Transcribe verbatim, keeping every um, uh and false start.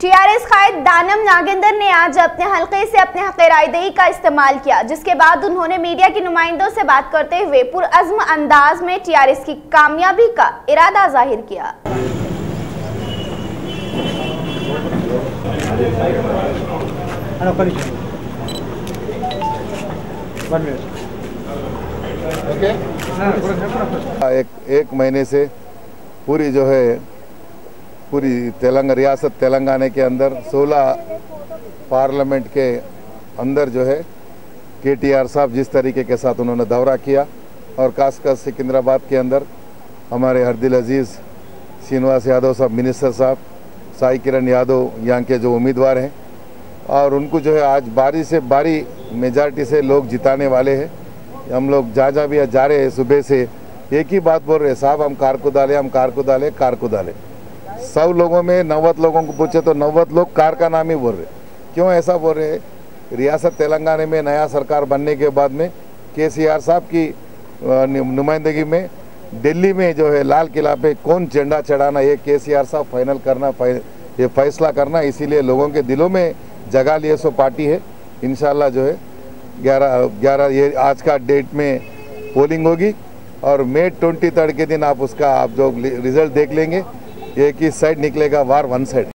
TRS कायद दानम नागेंद्र ने आज अपने हलके से अपने हक रायदही का इस्तेमाल किया, जिसके बाद उन्होंने मीडिया के नुमाइंदों से बात करते हुए पुरअज़्म अंदाज में टीआरएस की कामयाबी का इरादा जाहिर किया। एक एक महीने से पूरी जो है पूरी तेलंगाना रियासत तेलंगाना के अंदर सोलह पार्लियामेंट के अंदर जो है केटीआर साहब जिस तरीके के साथ उन्होंने दौरा किया और खासकर सिकंदराबाद के अंदर हमारे हरदिल अजीज़ श्रीनिवास यादव साहब मिनिस्टर साहब, साई किरण यादव यहाँ के जो उम्मीदवार हैं और उनको जो है आज बारी से बारी मेजॉरिटी से लोग जिताने वाले हैं। हम लोग जहाँ जहाँ भी जा रहे हैं सुबह से एक ही बात बोल रहे हैं, साहब हम कार को डाले हम कार को डाले कार को डाले। सौ लोगों में नव्वद लोगों को पूछे तो नव्वद लोग कार का नाम ही बोल रहे। क्यों ऐसा बोल रहे हैं? रियासत तेलंगाना में नया सरकार बनने के बाद में केसीआर साहब की नुमाइंदगी में दिल्ली में जो है लाल किला पे कौन झंडा चढ़ाना ये केसीआर साहब फाइनल करना, ये फैसला करना, इसीलिए लोगों के दिलों में जगह लिए सो पार्टी है। इंशाल्लाह जो है ग्यारह ग्यारह ये आज का डेट में पोलिंग होगी और मई ट्वेंटी थर्ड के दिन आप उसका आप जो रिजल्ट देख लेंगे, एक ही साइड निकलेगा, वार वन साइड।